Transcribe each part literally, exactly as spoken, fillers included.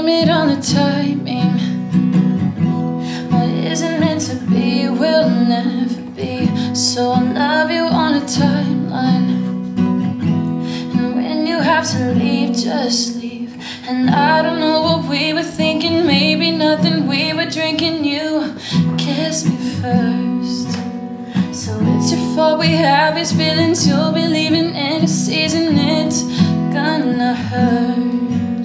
blame it on the timing. What isn't meant to be will never be. So I'll love you on a timeline. And when you have to leave, just leave. And I don't know what we were thinking. Maybe nothing, we were drinking. You kissed me first. So it's your fault we have these feelings. You'll be leaving in a season. It's gonna hurt.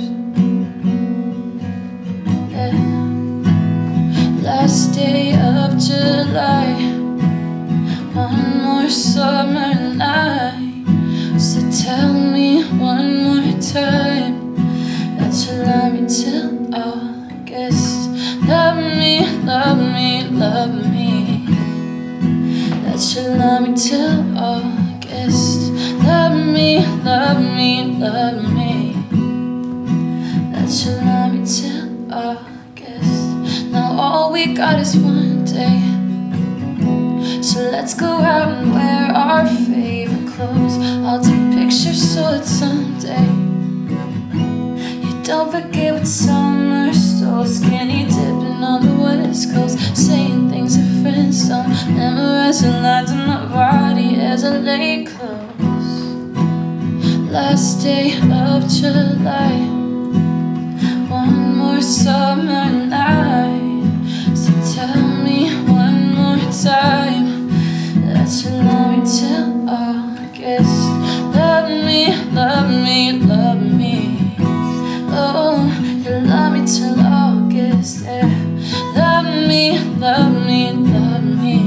Last day of July, one more summer night. So tell me one more time that you love me till August. Love me, love me, love me. That you love me till August. Love me, love me, love me. That you love me till August. Now all we got is one day, so let's go out and wear our favorite clothes. I'll take pictures so that someday you don't forget what summer stole. Skinny dipping on the west coast, saying things that friends don't. Memorize the lines on my body as I lay close. Last day of July, one more summer night. So tell me one more time that you love me till August. Love me, love me, love me. Oh, you love me till August, yeah. Love me, love me, love me.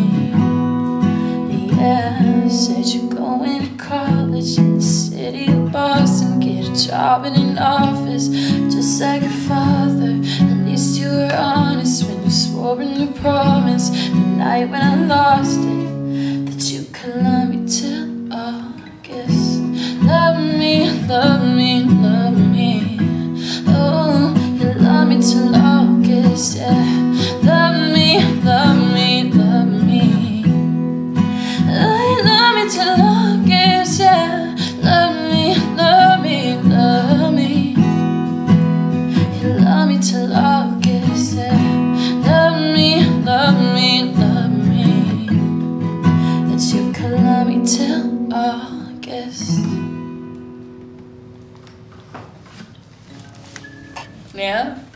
Yeah, said you're going to college in the city of Boston. Get a job in an office just like your father. At least you were honest when you swore in your promise the night when I lost it, that you could love me till August. Love me, love me, love me. Oh, you love me till August, yeah. Love me, love me, love me. Oh, you love me till August, yeah. Love me, love me, love me. You love me till August, yeah. Love me, love me, love me. That you could love me till August. Yeah.